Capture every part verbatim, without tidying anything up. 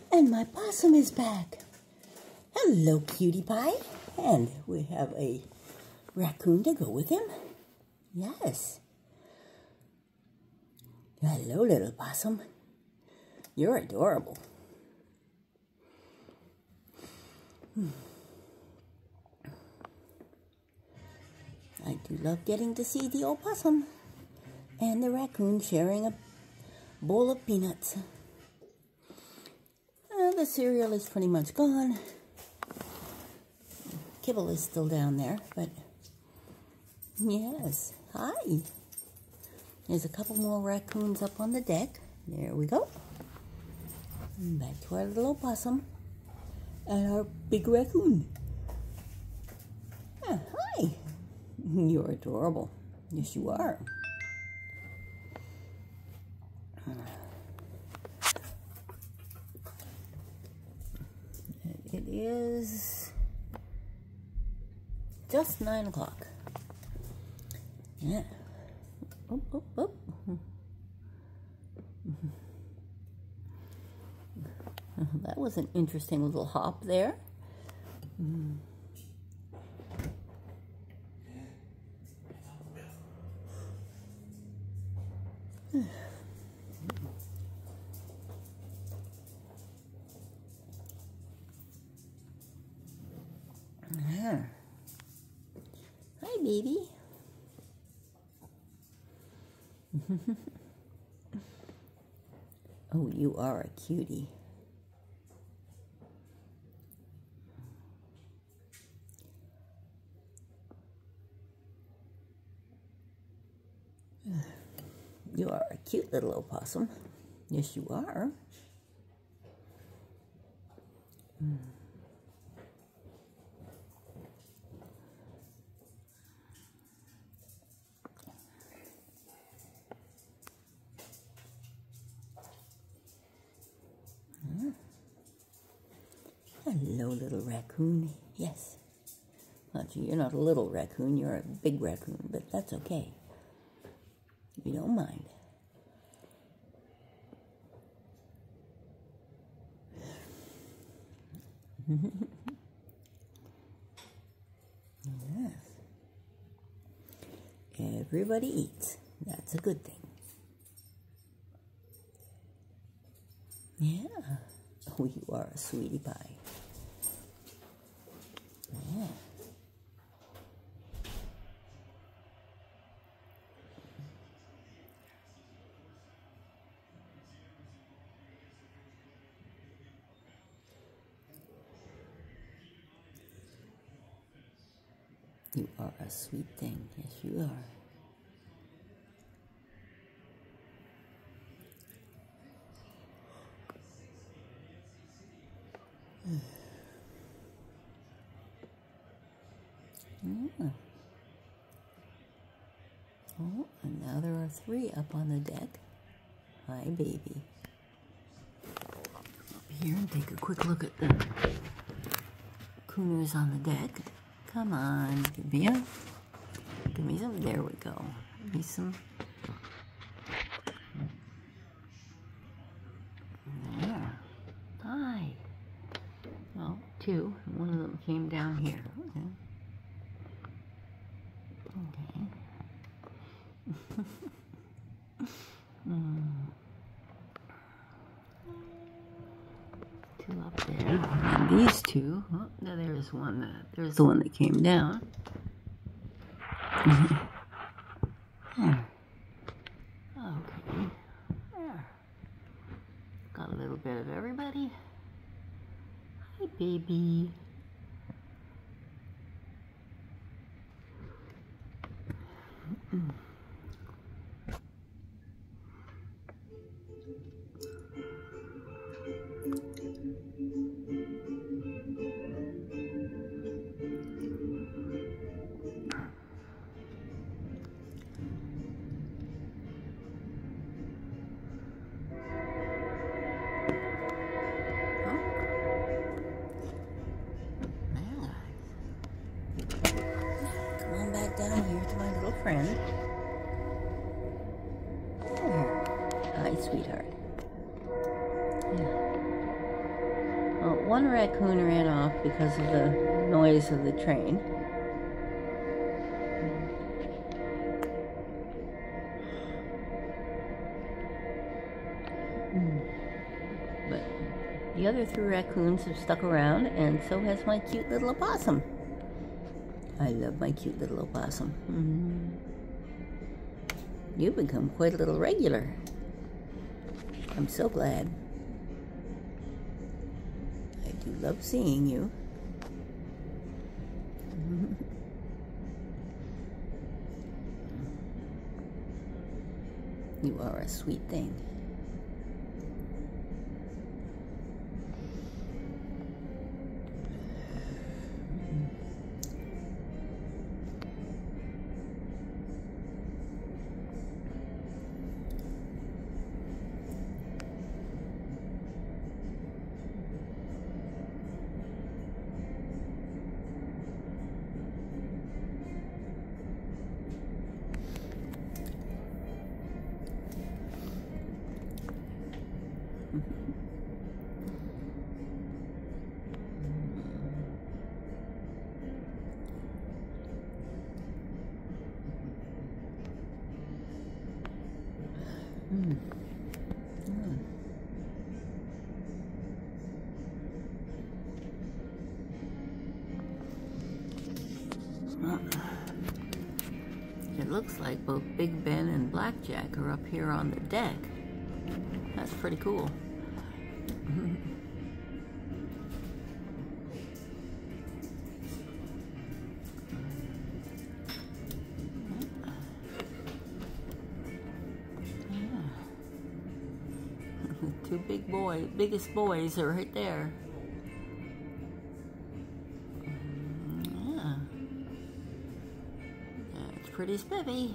And my possum is back. Hello, cutie pie. And we have a raccoon to go with him. Yes. Hello, little possum. You're adorable. Hmm. I do love getting to see the opossum and the raccoon sharing a bowl of peanuts. Uh, the cereal is pretty much gone. Kibble is still down there, but yes. Hi. There's a couple more raccoons up on the deck. There we go. And back to our little opossum and our big raccoon. Ah, hi. You're adorable. Yes, you are. It is just nine o'clock. Yeah. Oh, oh, oh. That was an interesting little hop there. Mm. Ah. Hi, baby. Oh, you are a cutie. You are a cute little opossum. Yes, you are. Mm. Mm. Hello, little raccoon. Yes. Well, you're not a little raccoon, you're a big raccoon, but that's okay. We don't mind. Yes. Everybody eats. That's a good thing. Yeah. Oh, you are a sweetie pie. Yeah. You are a sweet thing. Yes, you are. Yeah. Oh, and now there are three up on the deck. Hi, baby. Up here and take a quick look at the cooners on the deck. Come on, give me a, give me some. There we go. Give me some. There. Hi. Well, two. One of them came down here. Okay. Okay. mm. Two up there. And these two. Oh, now there's one. That, there's the one that came down. There. Okay. There. Got a little bit of everybody. Hi, baby. Mm-mm. Down here to my little friend. There. Hi, sweetheart. Yeah. one raccoon ran off because of the noise of the train. But the other three raccoons have stuck around, and so has my cute little opossum. I love my cute little opossum. Mm-hmm. You've become quite a little regular. I'm so glad. I do love seeing you. You are a sweet thing. Mm. Mm. Well, it looks like both Big Ben and Blackjack are up here on the deck. That's pretty cool. Two big boys, biggest boys are right there. Yeah. That's pretty spiffy.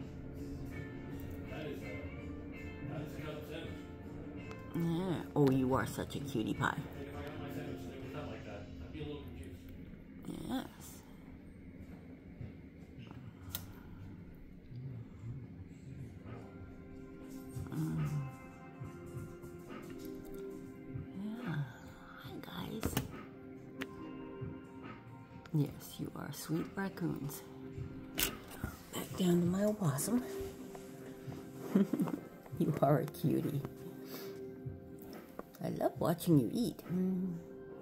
Yeah. Oh, you are such a cutie pie. Yes. Mm. Yes, you are sweet raccoons. Back down to my opossum. You are a cutie. I love watching you eat. Mm.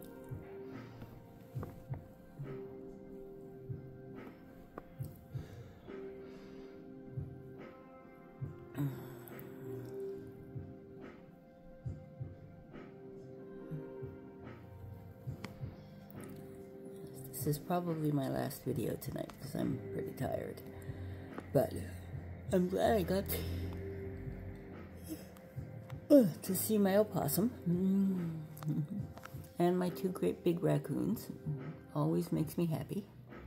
This is probably my last video tonight because I'm pretty tired. But I'm glad I got to, uh, to see my opossum. Mm-hmm. And my two great big raccoons. Always makes me happy.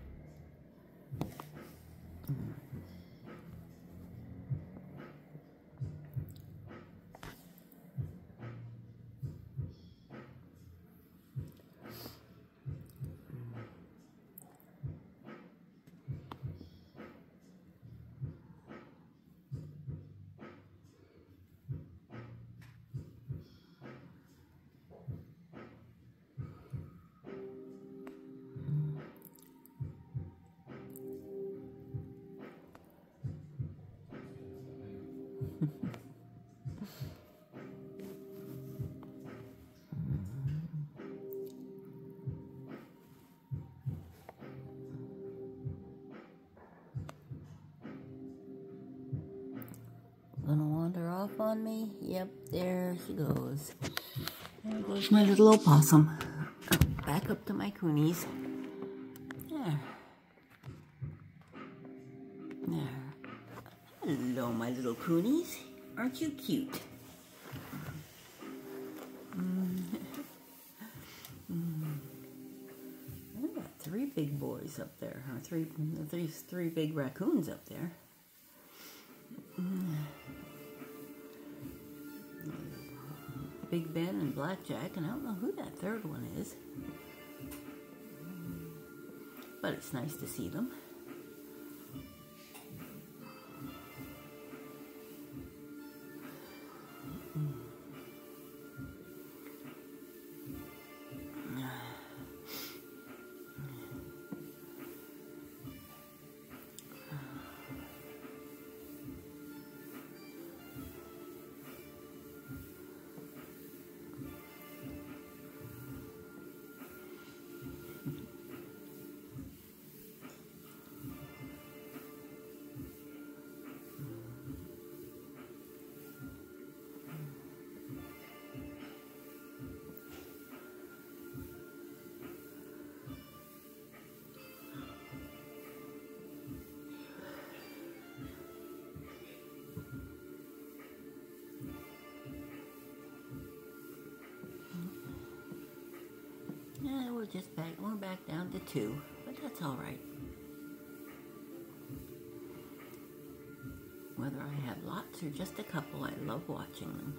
Gonna wander off on me? Yep, there she goes. There goes my little opossum. Oh, back up to my coonies. There. There. Hello, my little coonies. Aren't you cute? Mm. Mm. I've got three big boys up there. Or three, three, three big raccoons up there. Mm. Big Ben and Blackjack, and I don't know who that third one is. But it's nice to see them. just back, we're back down to two, but that's all right. Whether I have lots or just a couple, I love watching them.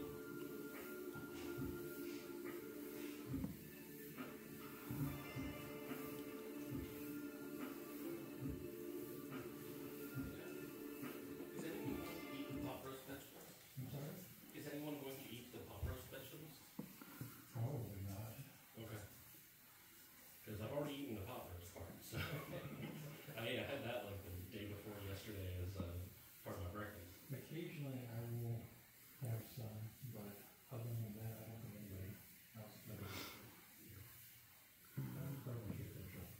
Is anyone going to eat the pot roast vegetables? Probably not. Okay. Because I've already eaten the pot roast part, so I, I had that like the day before yesterday as uh, part of my breakfast. Occasionally I will have some, but other than that, I don't think anybody else does. I'm probably get the job.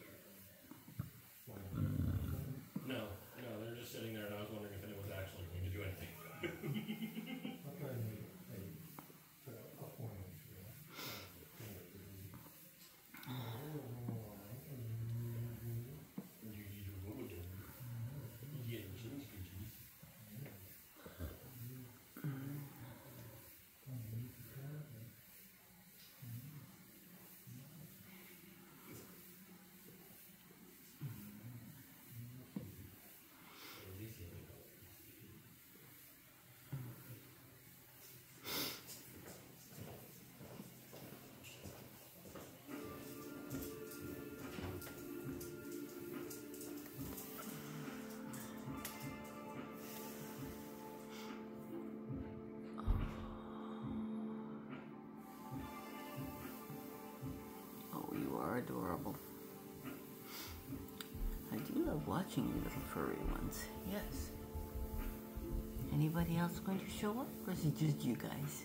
No, no, they're just sitting there, and I was wondering if anyone's actually going to do anything. I'll try to make a, a, a point for that. Adorable. I do love watching you little furry ones. Yes. Anybody else going to show up, or is it just you guys?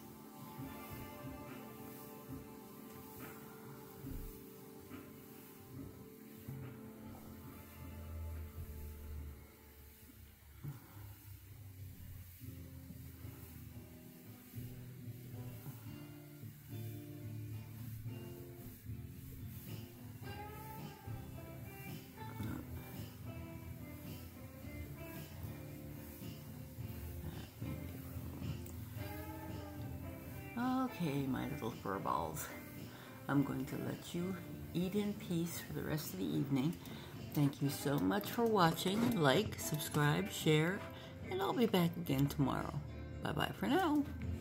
Okay, my little fur balls. I'm going to let you eat in peace for the rest of the evening. Thank you so much for watching. Like, subscribe, share, and I'll be back again tomorrow. Bye-bye for now.